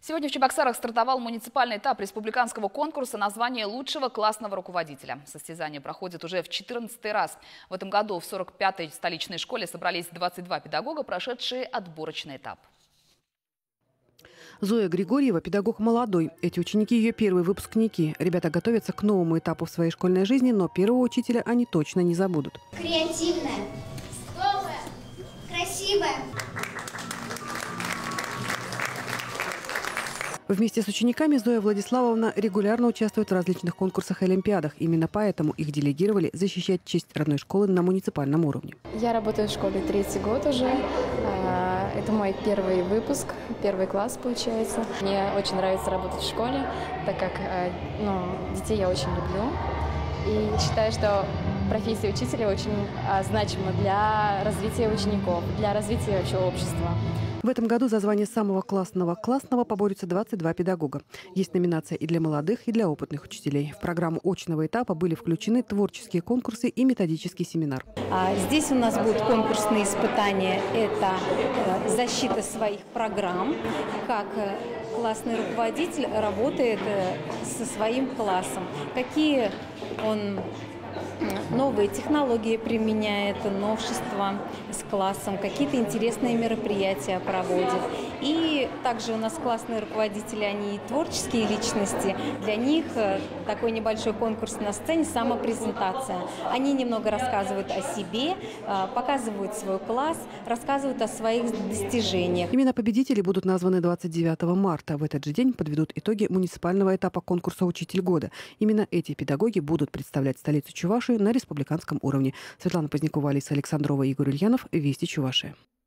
Сегодня в Чебоксарах стартовал муниципальный этап республиканского конкурса на звание лучшего классного руководителя. Состязание проходит уже в 14-й раз. В этом году в 45-й столичной школе собрались 22 педагога, прошедшие отборочный этап. Зоя Григорьева – педагог молодой. Эти ученики – ее первые выпускники. Ребята готовятся к новому этапу в своей школьной жизни, но первого учителя они точно не забудут. Креативная, здоровая, красивая. Вместе с учениками Зоя Владиславовна регулярно участвует в различных конкурсах и олимпиадах. Именно поэтому их делегировали защищать честь родной школы на муниципальном уровне. Я работаю в школе 3-й год уже. Это мой первый выпуск, первый класс получается. Мне очень нравится работать в школе, так как детей я очень люблю. И считаю, что профессия учителя очень значима для развития учеников, для развития вообще общества. В этом году за звание самого классного поборются 22 педагога. Есть номинация и для молодых, и для опытных учителей. В программу очного этапа были включены творческие конкурсы и методический семинар. Здесь у нас будут конкурсные испытания. Это защита своих программ, как классный руководитель работает со своим классом, какие он новые технологии применяет, новшества с классом, какие-то интересные мероприятия проводит. И также у нас классные руководители, они творческие личности. Для них такой небольшой конкурс на сцене – самопрезентация. Они немного рассказывают о себе, показывают свой класс, рассказывают о своих достижениях. Имена победителей будут названы 29 марта. В этот же день подведут итоги муниципального этапа конкурса «Учитель года». Именно эти педагоги будут представлять столицу Чувашии на республиканском уровне. Светлана Позднякова, Алиса Александрова, Игорь Ульянов. Вести Чувашия.